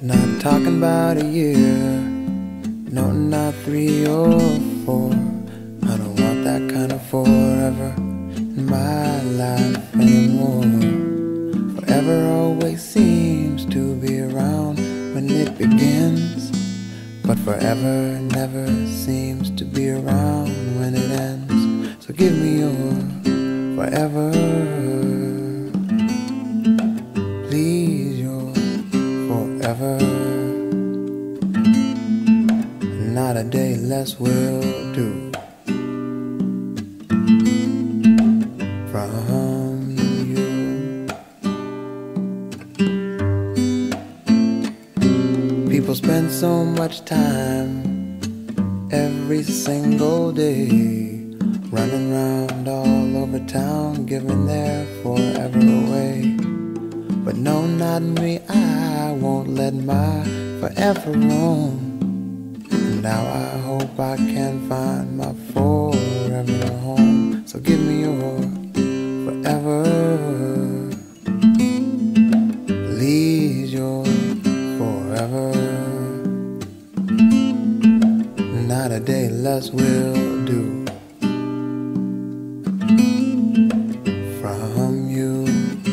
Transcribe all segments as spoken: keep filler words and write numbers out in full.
Not talking about a year, no, not three or four. I don't want that kind of forever in my life anymore. Forever always seems to be around when it begins, but forever never seems to be around when it ends. So give me your forever, please, your forever. Not a day less will do. From you, people spend so much time every single day running around all over town, giving their forever away. But no, not me, I won't let my forever roam. Now I hope I can find my forever home. So give me your forever, please, your forever. Not a day less will do. From you,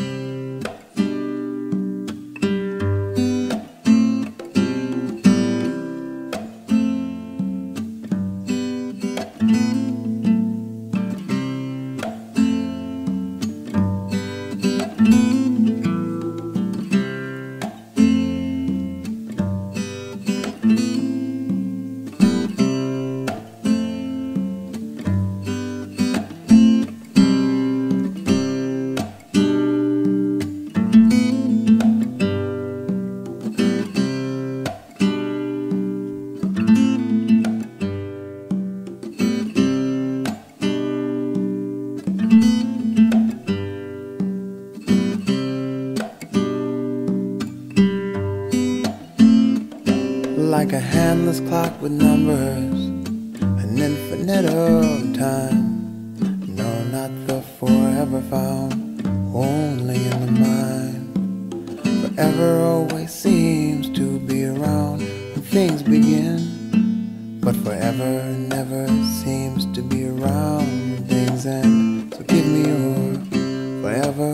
like a handless clock with numbers, an infinite of time. No, not the forever found, only in the mind. Forever always seems to be around when things begin, but forever never seems to be around when things end. So give me your forever,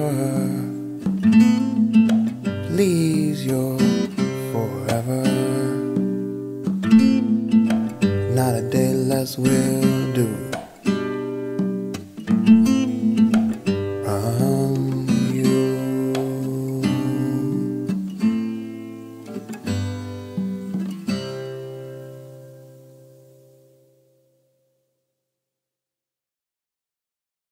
please, your forever. Not a day less will do.